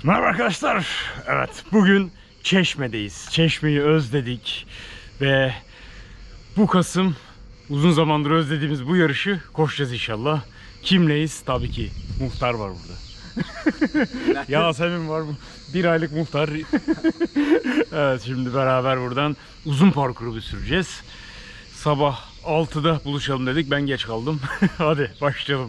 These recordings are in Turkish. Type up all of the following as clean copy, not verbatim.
Merhaba arkadaşlar. Evet, bugün Çeşme'deyiz. Çeşme'yi özledik ve bu Kasım uzun zamandır özlediğimiz bu yarışı koşacağız inşallah. Kimleyiz? Tabii ki muhtar var burada. Yasemin var mı? Bir aylık muhtar. Evet, şimdi beraber buradan uzun parkuru süreceğiz. Sabah 6'da buluşalım dedik. Ben geç kaldım. Hadi başlayalım.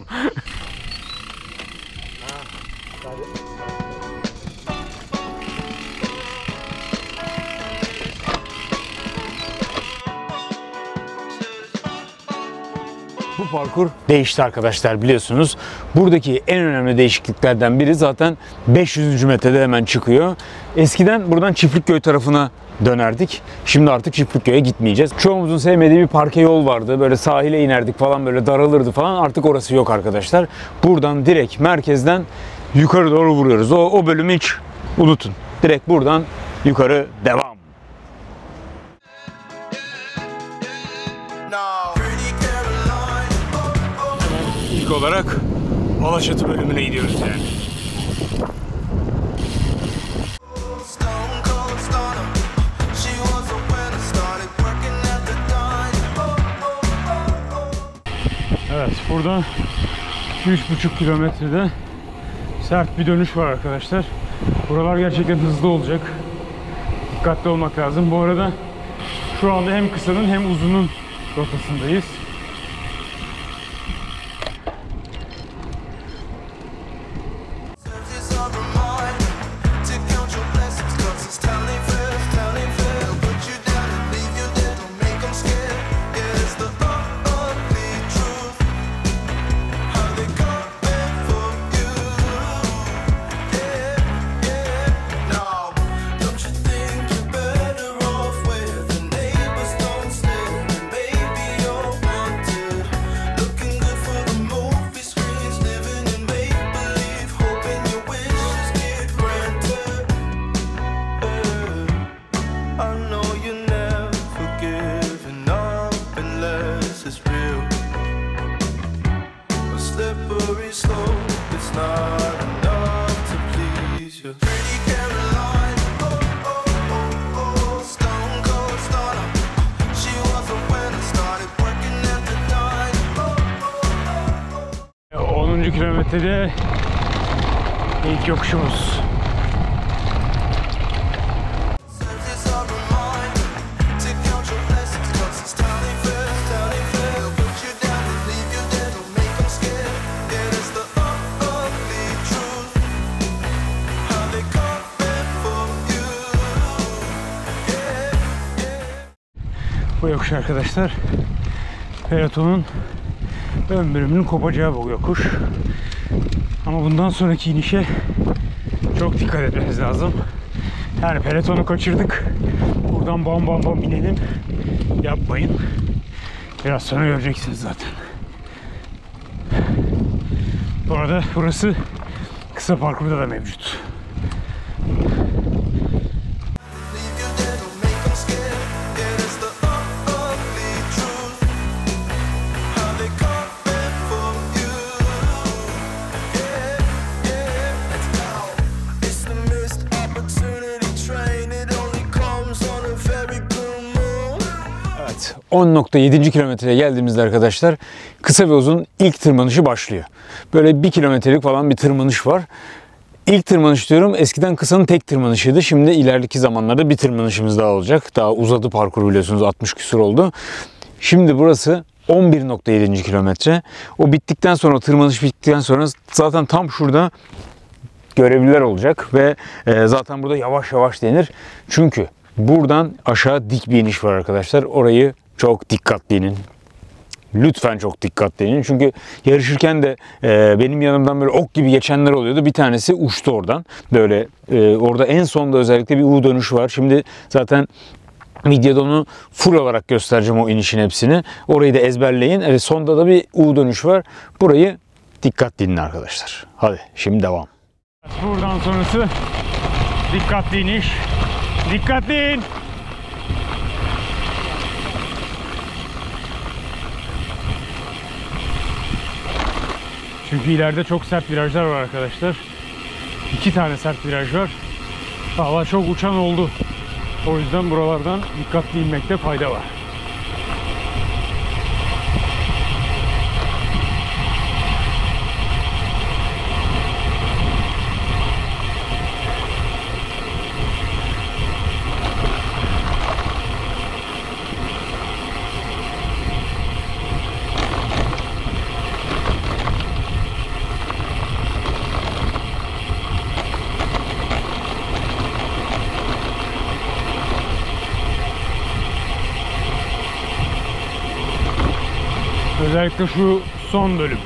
Bu parkur değişti arkadaşlar, biliyorsunuz. Buradaki en önemli değişikliklerden biri zaten 500. metrede hemen çıkıyor. Eskiden buradan Çiftlikköy tarafına dönerdik. Şimdi artık Çiftlikköy'e gitmeyeceğiz. Çoğumuzun sevmediği bir parke yol vardı. Böyle sahile inerdik falan, böyle daralırdı falan. Artık orası yok arkadaşlar. Buradan direkt merkezden yukarı doğru vuruyoruz. O bölümü hiç unutun. Direkt buradan yukarı devam. İlk olarak Alaşatı bölümüne gidiyoruz yani. Evet, burada 3,5 kilometrede sert bir dönüş var arkadaşlar. Buralar gerçekten hızlı olacak. Dikkatli olmak lazım. Bu arada şu anda hem kısanın hem uzunun rotasındayız. Kilometrede ilk yokuşumuz. Bu yokuş arkadaşlar, pelotonun ön bölümünün kopacağı bu yokuş. Ama bundan sonraki inişe çok dikkat etmeniz lazım. Yani pelotonu kaçırdık, buradan bam bam bam inelim yapmayın. Biraz sonra göreceksiniz zaten. Bu arada burası kısa parkurda da mevcut. Evet, 10.7. kilometreye geldiğimizde arkadaşlar kısa ve uzun ilk tırmanışı başlıyor. Böyle 1 kilometrelik falan bir tırmanış var. İlk tırmanış diyorum, eskiden kısanın tek tırmanışıydı. Şimdi ileriki zamanlarda bir tırmanışımız daha olacak. Daha uzadı parkur, biliyorsunuz 60 küsur oldu. Şimdi burası 11.7. kilometre. O bittikten sonra, tırmanış bittikten sonra zaten tam şurada görevliler olacak ve zaten burada yavaş yavaş denir. Çünkü buradan aşağı dik bir iniş var arkadaşlar. Orayı çok dikkatli inin. Lütfen çok dikkatli inin. Çünkü yarışırken de benim yanımdan böyle ok gibi geçenler oluyordu. Bir tanesi uçtu oradan. Böyle orada en sonda özellikle bir U dönüş var. Şimdi zaten videoda onu full olarak göstereceğim, o inişin hepsini. Orayı da ezberleyin. Evet, sonda da bir U dönüş var. Burayı dikkatli inin arkadaşlar. Hadi şimdi devam. Buradan sonrası dikkatli iniş. Dikkatli in. Çünkü ileride çok sert virajlar var arkadaşlar. 2 tane sert viraj var. Valla çok uçan oldu. O yüzden buralardan dikkatli inmekte fayda var. Özellikle şu son bölüm.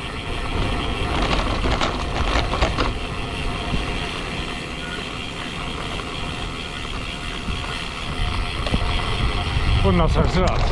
Bundan sonrası rahat.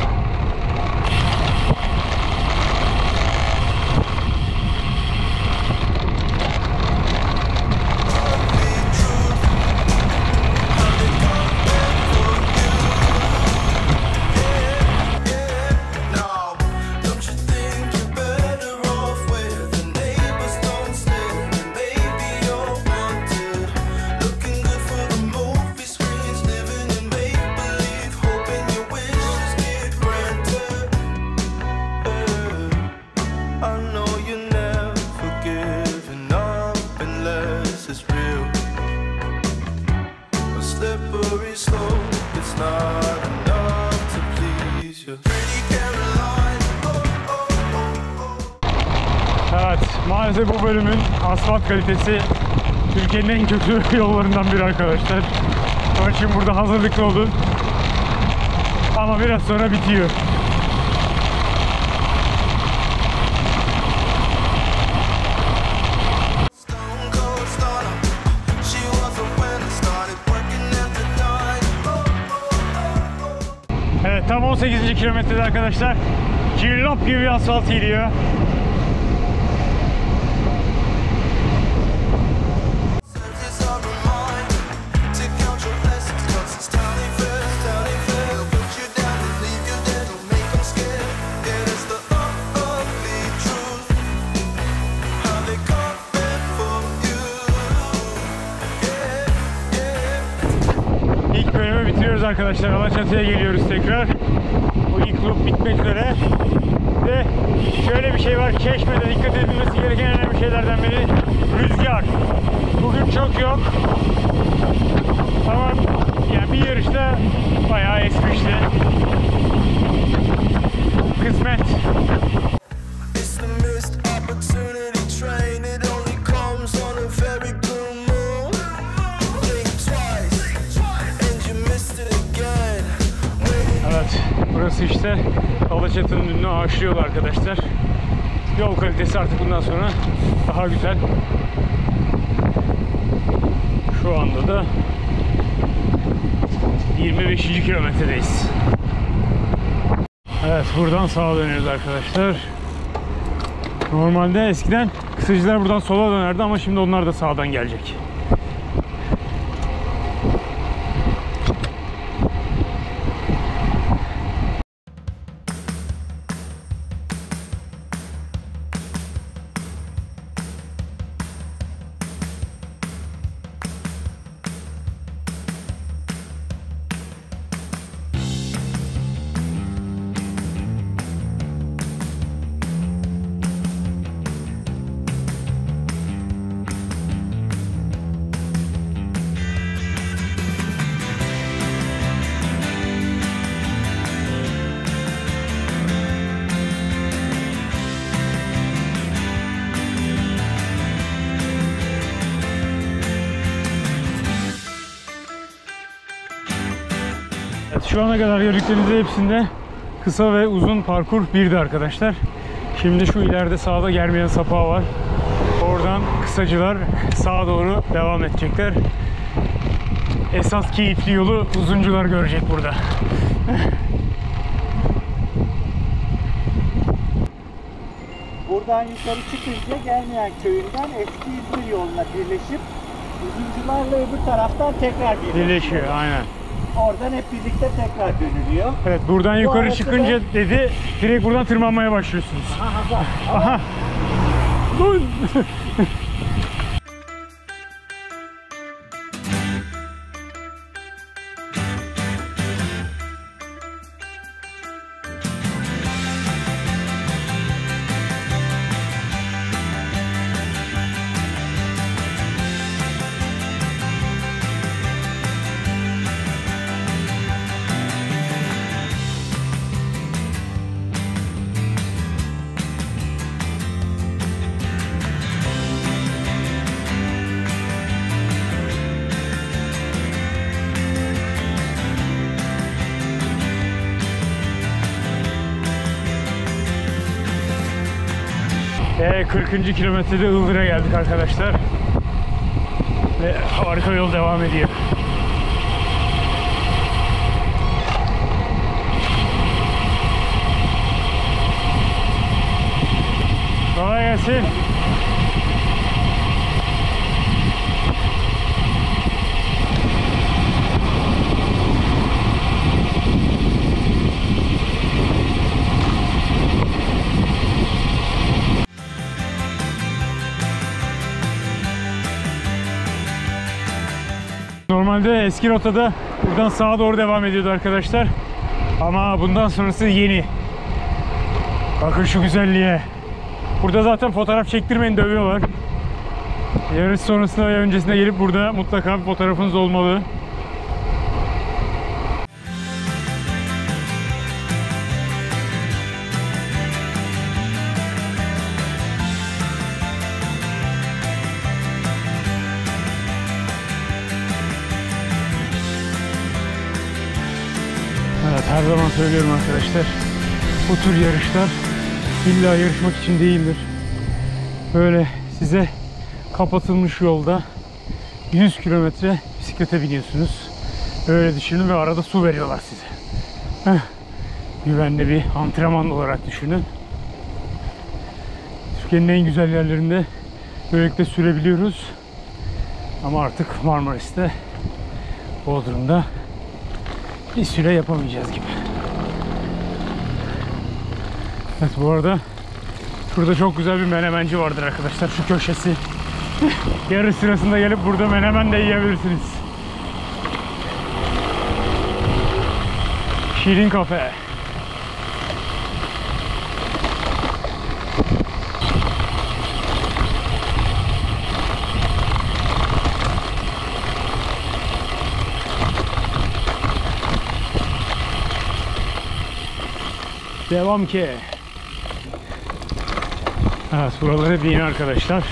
Evet, maalesef bu bölümün asfalt kalitesi Türkiye'nin en kötü yollarından biri arkadaşlar. Onun için burada hazırlıklı olun. Ama biraz sonra bitiyor. Evet, tam 18. kilometrede arkadaşlar. Cillop gibi asfalt geliyor. İlk bölümü bitiriyoruz arkadaşlar. Alaçatı'ya geliyoruz tekrar. O ilk loop bitmek üzere. Ve şöyle bir şey var. Çeşme'de dikkat edilmesi gereken önemli şeylerden biri rüzgar. Bugün çok yok. Ama yani bir yarışta bayağı esmişti. Kısmet. Evet, burası işte Alaçatı'nın ünlü ağaçlı yolu arkadaşlar. Yol kalitesi artık bundan sonra daha güzel. Şu anda da 25. kilometredeyiz. Evet, buradan sağa dönüyoruz arkadaşlar. Normalde eskiden kısacılar buradan sola dönerdi ama şimdi onlar da sağdan gelecek. Evet, şu ana kadar gördüklerinizin hepsinde kısa ve uzun parkur birdi arkadaşlar. Şimdi şu ileride sağda Germiyan Sapağı var. Oradan kısacılar sağa doğru devam edecekler. Esas keyifli yolu uzuncular görecek burada. Buradan yukarı çıkınca Germiyan köyünden eski İzmir yoluna birleşip uzuncularla öbür taraftan tekrar birleşiyor. Aynen. Oradan hep birlikte tekrar dönülüyor. Evet, buradan yukarı çıkınca dedi, direkt buradan tırmanmaya başlıyorsunuz. Aha. Dur. Ve 40. kilometrede Ildır'a geldik arkadaşlar. Ve harika yol devam ediyor. Kolay gelsin. Normalde eski rotada buradan sağa doğru devam ediyordu arkadaşlar. Ama bundan sonrası yeni. Bakın şu güzelliğe. Burada zaten fotoğraf çektirmeyin, dövüyorlar. Yarış sonrasında ve öncesinde gelip burada mutlaka bir fotoğrafınız olmalı. Evet, her zaman söylüyorum arkadaşlar. Bu tür yarışlar illa yarışmak için değildir. Böyle size kapatılmış yolda 100 kilometre bisiklete biniyorsunuz. Öyle düşünün ve arada su veriyorlar size. Güvenli bir antrenman olarak düşünün. Türkiye'nin en güzel yerlerinde böylelikle sürebiliyoruz. Ama artık Marmaris'te, Bodrum'da bir süre yapamayacağız gibi. Evet, bu arada şurada çok güzel bir menemenci vardır arkadaşlar, şu köşesi. Yarış sırasında gelip burada menemen de yiyebilirsiniz. Şirin Kafe. Devam ki. Evet, buralar hep yeni arkadaşlar.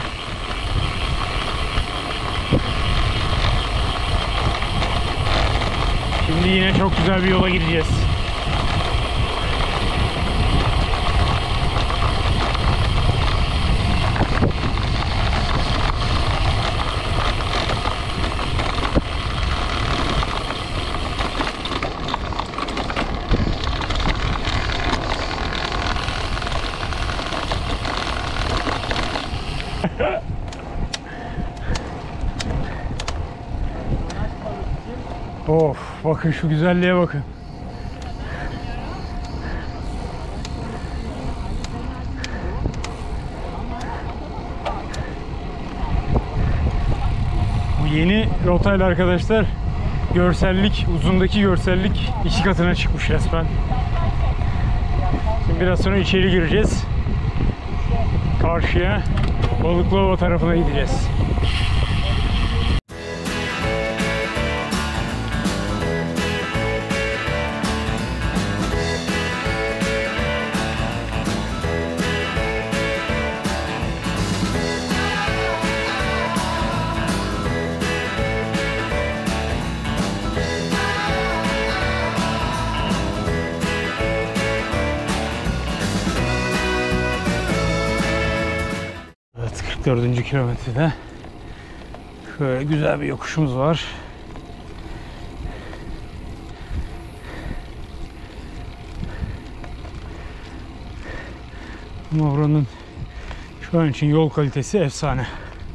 Şimdi yine çok güzel bir yola gideceğiz. Of, bakın şu güzelliğe bakın. Bu yeni rotayla arkadaşlar görsellik, uzundaki görsellik 2 katına çıkmış resmen. Şimdi biraz sonra içeri gireceğiz. Karşıya, Balıklıova tarafına gideceğiz. Evet, 44. kilometrede şöyle güzel bir yokuşumuz var. Ama buranın şu an için yol kalitesi efsane.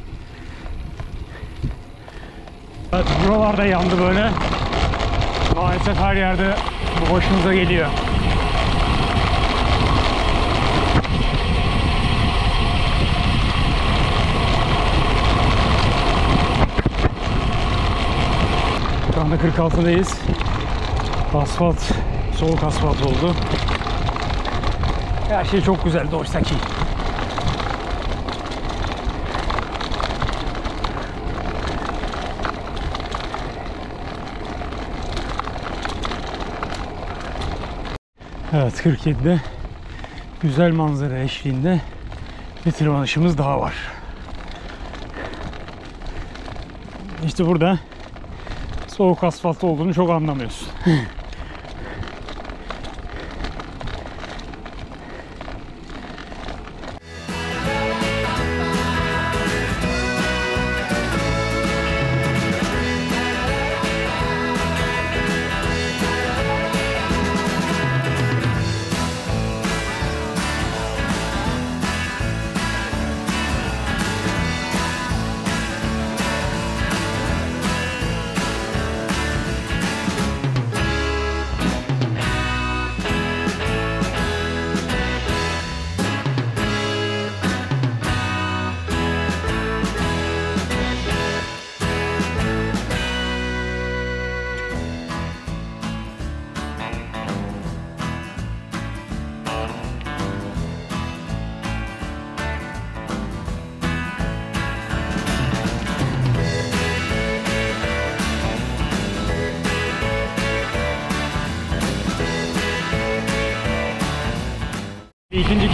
Evet, buralarda yandı böyle. Maalesef her yerde bu başımıza geliyor. Şu anda 46'dayız. Asfalt, soğuk asfalt oldu. Her şey çok güzeldi oysa ki. Evet, 47'de güzel manzara eşliğinde bir tırmanışımız daha var. İşte burada soğuk asfalt olduğunu çok anlamıyorsun.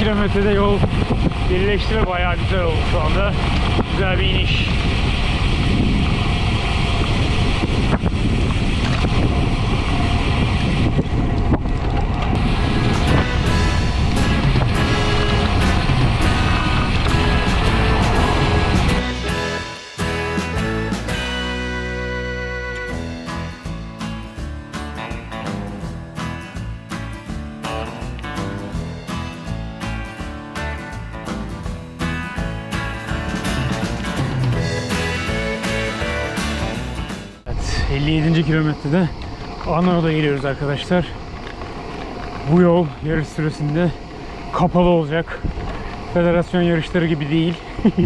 kilometrede yol birleşti ve bayağı güzel oldu şu anda. Güzel bir iniş. Evet, 57. kilometrede Anadolu'da geliyoruz arkadaşlar. Bu yol yarış süresinde kapalı olacak. Federasyon yarışları gibi değil.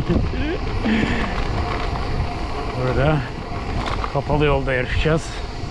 Burada kapalı yolda yarışacağız.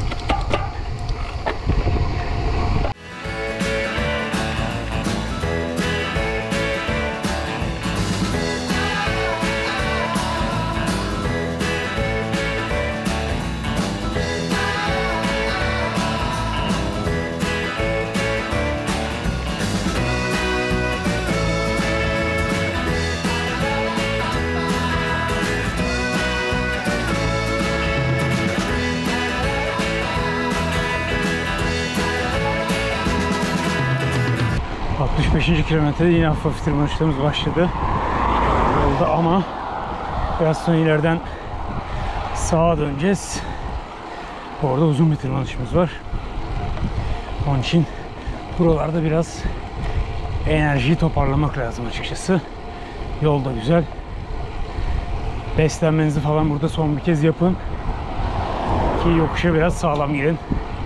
Kilometrede yine hafif tırmanışlarımız başladı yolda ama biraz sonra ileriden sağa döneceğiz. Orada uzun bir tırmanışımız var. Onun için buralarda biraz enerjiyi toparlamak lazım açıkçası. Yol da güzel. Beslenmenizi falan burada son bir kez yapın ki yokuşa biraz sağlam girin.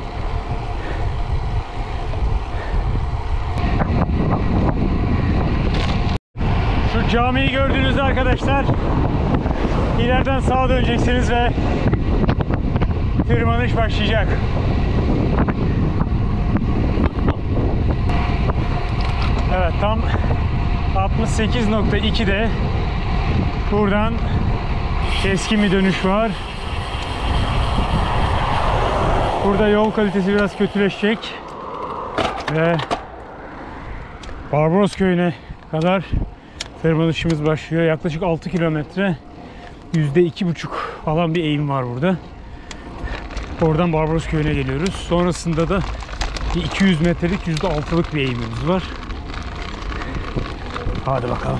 Camiyi gördüğünüzde arkadaşlar ileriden sağa döneceksiniz ve tırmanış başlayacak. Evet, tam 68.2'de buradan keskin bir dönüş var. Burada yol kalitesi biraz kötüleşecek ve Barbaros köyüne kadar tırmanışımız başlıyor. Yaklaşık 6 kilometre, %2,5 falan bir eğim var burada. Oradan Barbaros köyüne geliyoruz. Sonrasında da 200 metrelik %6'lık bir eğimimiz var. Hadi bakalım.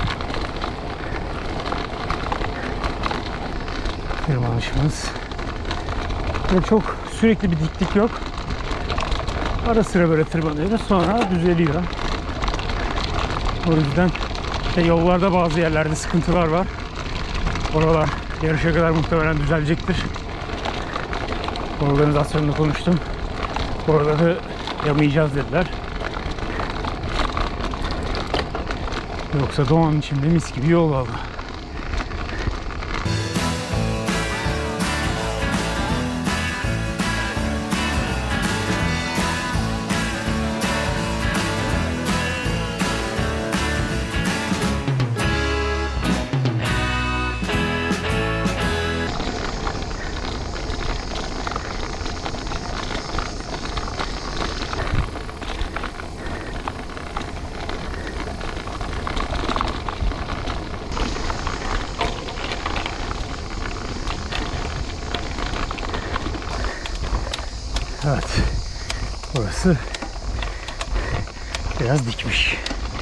Tırmanışımız. Böyle çok sürekli bir diklik yok. Ara sıra böyle tırmanıyoruz. Sonra düzeliyor. O yüzden yollarda bazı yerlerde sıkıntılar var. Oralar yarışa kadar muhtemelen düzelecektir. Organizasyonla konuştum. Orada da yamayacağız dediler. Yoksa Doğan içinde mis gibi yol aldı. Evet, burası biraz dikmiş.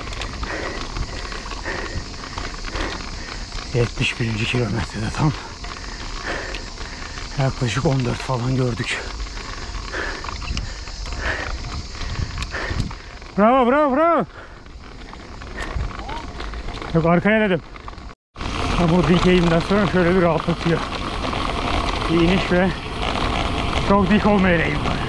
71. kilometrede tam yaklaşık 14 falan gördük. Bravo, bravo, bravo. Yok, arkaya dedim. Bu dik eğimden sonra şöyle bir rahatlatıyor. Bir iniş ve çok dik olmayan eğim var.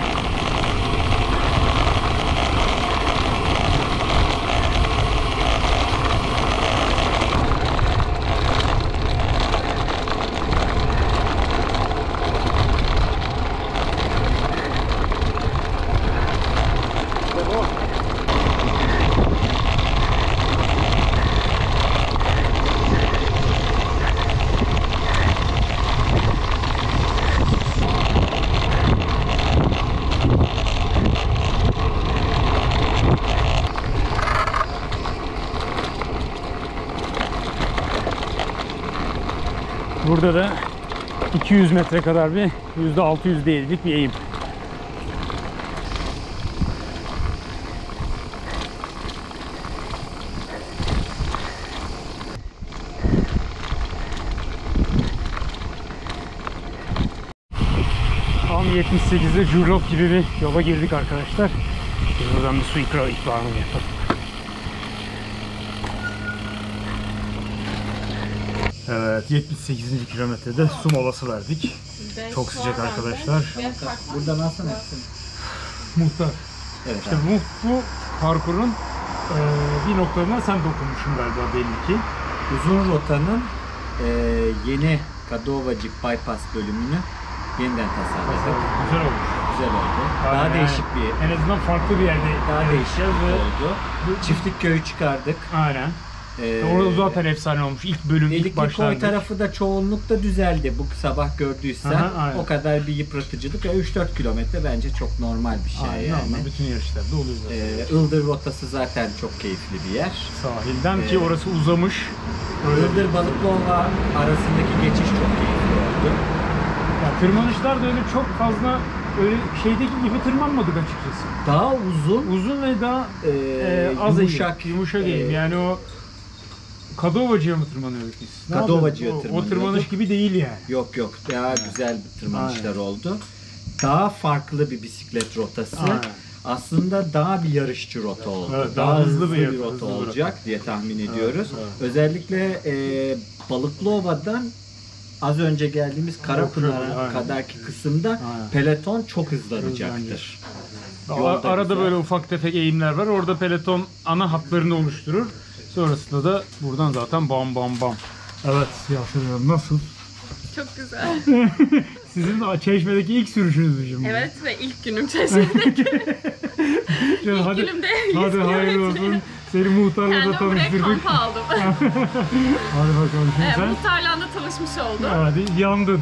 Burada da 200 metre kadar bir %600'lik bir eğim. Tam 78'de Jurlop gibi bir yola girdik arkadaşlar. Biz buradan bir su ihbarını yapalım. Evet, 78. kilometrede su molası verdik. Çok sıcak arkadaşlar. Burada nasıl? Muhtar. Evet. İşte bu parkurun bir noktalarına sen dokunmuşsun galiba belli ki. Uzun rotanın yeni Kadovacık bypass bölümünü yeniden tasarladık. Güzel olmuş. Güzel oldu. Aynen, Daha yani değişik bir, en azından farklı bir yerde daha değişik ve oldu. Çiftlik köyü çıkardık. aynen. Orada zaten efsane olmuş. İlk bölüm, ilk Delikli koy başlangıç. tarafı da çoğunlukta düzeldi. Bu sabah gördüysen Aha, aynen. o kadar bir yıpratıcılık. 3-4 kilometre bence çok normal bir şey Aynen, yani. ama bütün yarışlarda oluyor zaten. Ildır rotası zaten çok keyifli bir yer. Sahilden ki orası uzamış. Ildır Balıklıova arasındaki geçiş çok keyifli oldu. Ya, tırmanışlar da öyle çok fazla öyle şeydeki gibi tırmanmadık açıkçası. Daha Uzun ve daha az yumuşak, yumuşak eğim. Yani o Kadovacı'ya mı tırmanıyorduk biz? Ne Kadovacı'ya yapıyorduk? O tırmanıyorduk. tırmanış gibi değil yani. Yok daha güzel bir tırmanışlar oldu. Daha farklı bir bisiklet rotası. Aynen. Aslında daha bir yarışçı rota oldu. Evet, daha hızlı bir hızlı rota bir olacak diye tahmin ediyoruz. evet. Özellikle Balıklıova'dan az önce geldiğimiz Karapınar'a Aynen. kadarki kısımda Aynen. peloton çok hızlanacaktır. Yolda Arada güzel. böyle ufak tefek eğimler var. Orada peloton ana hatlarını oluşturur. Sonrasında da buradan zaten bam bam bam. Evet Yasemin Hanım, nasıl? Çok güzel. Sizin de Çeşme'deki ilk sürüşünüz mü şimdi? Evet ve ilk günüm Çeşme'deki. Canım, İlk günümde 100 hadi hayırlı kilometre. olsun. Seni muhtarla da Kendimi buraya tanıştırdık. kampa aldım. Hadi bakalım şimdi sen. Muhtarla da tanışmış oldum. Hadi yandın.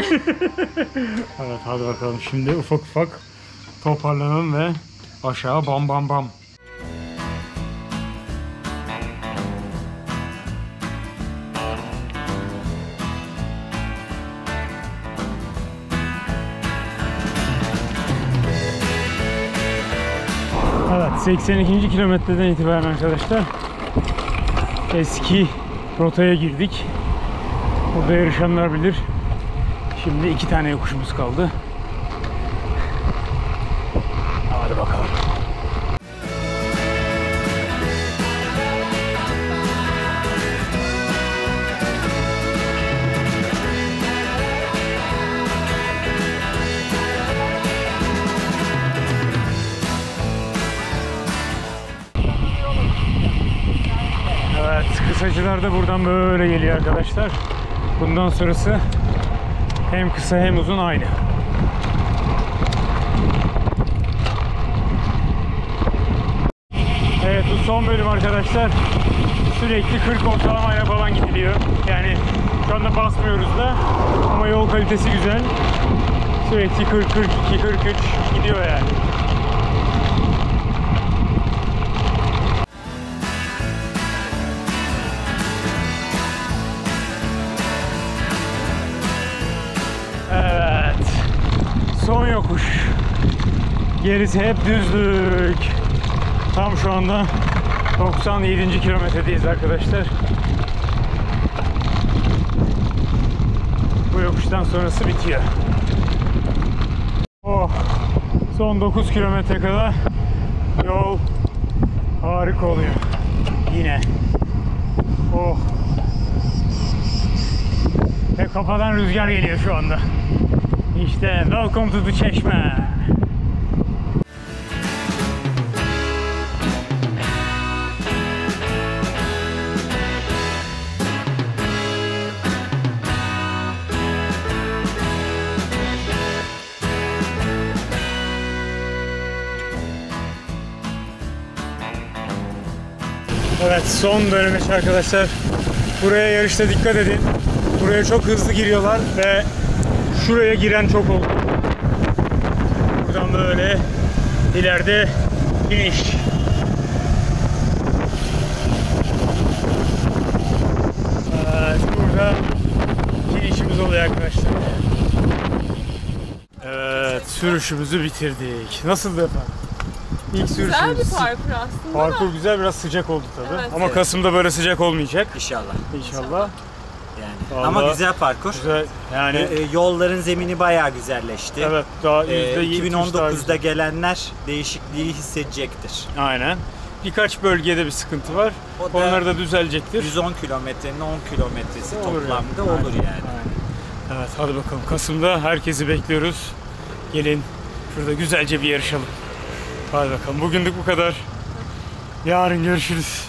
Evet hadi bakalım şimdi ufak ufak toparlanalım ve aşağı bam bam bam. Evet, 82. kilometreden itibaren arkadaşlar eski rotaya girdik. Burada yarışanlar bilir. Şimdi 2 tane yokuşumuz kaldı. Hadi bakalım. Evet, kısacılar da buradan böyle geliyor arkadaşlar. Bundan sonrası hem kısa hem uzun aynı. Evet, bu son bölüm arkadaşlar. Sürekli 40 ortalamayla falan gidiliyor. Yani şu anda basmıyoruz da ama yol kalitesi güzel. Sürekli 40, 42, 43 gidiyor yani. Evet. Son yokuş. Gerisi hep düzlük. Tam şu anda 97. kilometredeyiz arkadaşlar. Bu yokuştan sonrası bitiyor. Oh. Son 9 kilometre kadar yol harika oluyor. Yine. Oh. Ve kafadan rüzgar geliyor şu anda. İşte welcome to the Çeşme. Evet, son dönüş arkadaşlar. Buraya yarışta dikkat edin. Buraya çok hızlı giriyorlar ve şuraya giren çok oldu. Buradan böyle ileride finish. Evet, burada finishimiz güzel oluyor arkadaşlar. Evet, sürüşümüzü bitirdik. Nasıldı efendim? İlk Güzel bir sürüşümüz. parkur aslında. Parkur güzel, biraz sıcak oldu tabii. Evet. Ama Evet. Kasım'da böyle sıcak olmayacak. İnşallah. İnşallah. Yani. Vallahi Ama güzel parkur. Güzel. Yani Yolların zemini bayağı güzelleşti. evet, daha %70 daha 2019'da güzel. gelenler değişikliği hissedecektir. Aynen. Birkaç bölgede bir sıkıntı var. O da Onlar da düzelecektir. 110 kilometrenin 10 kilometresi Olur toplamda yani. olur yani. Aynen. Evet, hadi bakalım. Kasım'da herkesi bekliyoruz. Gelin şurada güzelce bir yarışalım. Hadi bakalım. Bugünlük bu kadar. Yarın görüşürüz.